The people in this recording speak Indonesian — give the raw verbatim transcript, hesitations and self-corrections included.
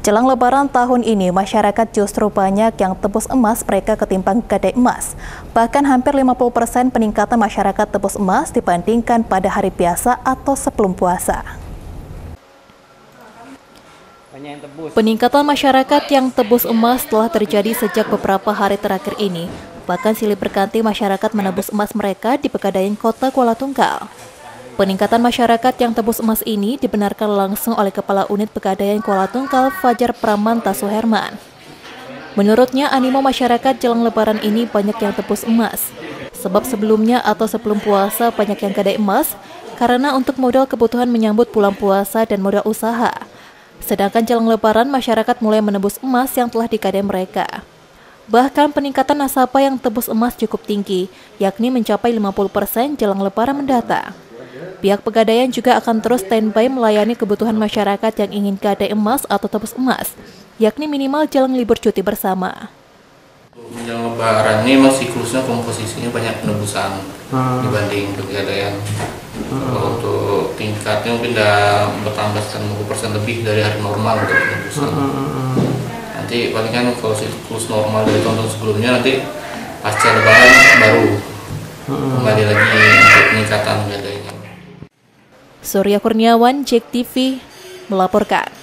Jelang Lebaran tahun ini, masyarakat justru banyak yang tebus emas mereka ketimbang gadai emas. Bahkan hampir lima puluh persen peningkatan masyarakat tebus emas dibandingkan pada hari biasa atau sebelum puasa. Peningkatan masyarakat yang tebus emas telah terjadi sejak beberapa hari terakhir ini. Bahkan silih berganti masyarakat menebus emas mereka di Pegadaian Kota Kuala Tunggal. Peningkatan masyarakat yang tebus emas ini dibenarkan langsung oleh Kepala Unit Pegadaian Kuala Tunggal, Fajar Pramanta Suherman. Menurutnya, animo masyarakat jelang Lebaran ini banyak yang tebus emas. Sebab sebelumnya atau sebelum puasa banyak yang gadai emas, karena untuk modal kebutuhan menyambut bulan puasa dan modal usaha. Sedangkan jelang Lebaran, masyarakat mulai menebus emas yang telah digadai mereka. Bahkan peningkatan nasabah yang tebus emas cukup tinggi, yakni mencapai lima puluh persen jelang Lebaran mendatang. Pihak Pegadaian juga akan terus standby melayani kebutuhan masyarakat yang ingin gadai emas atau tebus emas, yakni minimal jelang libur cuti bersama. Menjelang Lebaran ini masih siklusnya komposisinya banyak penebusan hmm. dibanding Pegadaian. Hmm. Kalau untuk tingkatnya mungkin udah bertambah lima puluh persen lebih dari hari normal untuk penebusan. Hmm. Nanti paling kan kalau siklus normal dari tahun-tahun sebelumnya, nanti pasca Lebaran baru hmm. kembali lagi untuk peningkatan Pegadaiannya. Surya Kurniawan, J E K T V, melaporkan.